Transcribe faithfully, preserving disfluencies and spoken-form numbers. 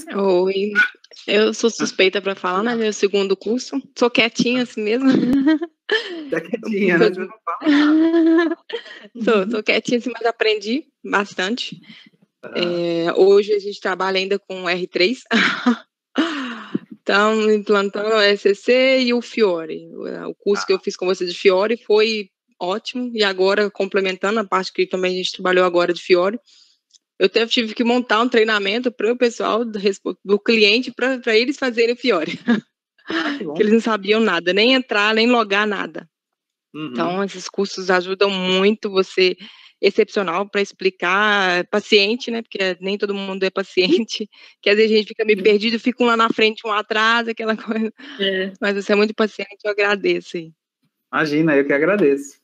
Oi, eu sou suspeita para falar, né? Meu segundo curso. Sou quietinha assim mesmo. Tá quietinha, né? Você não fala nada. Sou, sou quietinha assim, mas aprendi bastante. Aham. É, hoje a gente trabalha ainda com R três. Estamos implantando o S C C e o Fiori. O curso que eu Ah, fiz com você de Fiori foi ótimo. E agora, complementando a parte que também a gente trabalhou agora de Fiori, eu até tive que montar um treinamento para o pessoal do, do cliente para eles fazerem o Fiori. ah, que Que bom. eles não sabiam nada, nem entrar, nem logar, nada. Uhum. Então, esses cursos ajudam muito você, excepcional para explicar paciente, né? Porque nem todo mundo é paciente, que às vezes a gente fica meio perdido, fica um lá na frente, um atrás, aquela coisa. É. Mas você é muito paciente, eu agradeço aí. Imagina, eu que agradeço.